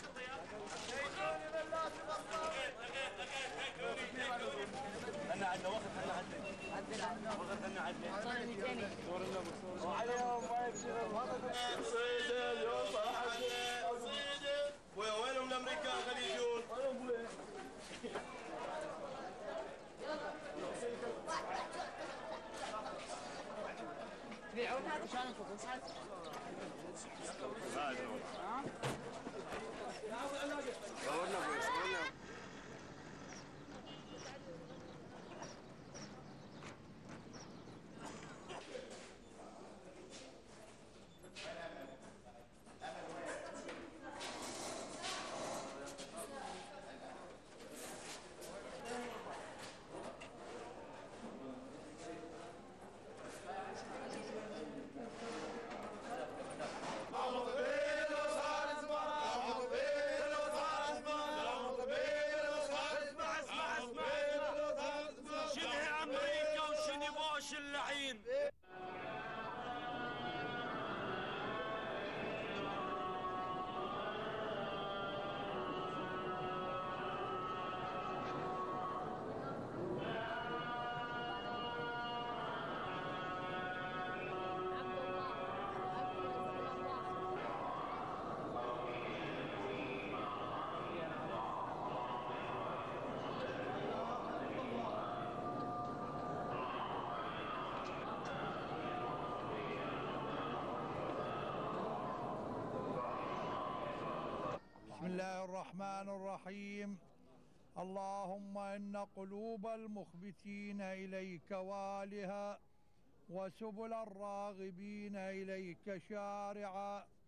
انا عندنا وقت عندنا دور النبي عليهم ما يكسرون صيد اليوم صراحه صيد وينهم الامريكان خليجون بيعون هذا شلون نشوف هذا اللعين بسم الله الرحمن الرحيم. اللهم إن قلوب المخبتين إليك والها وسبل الراغبين إليك شارعا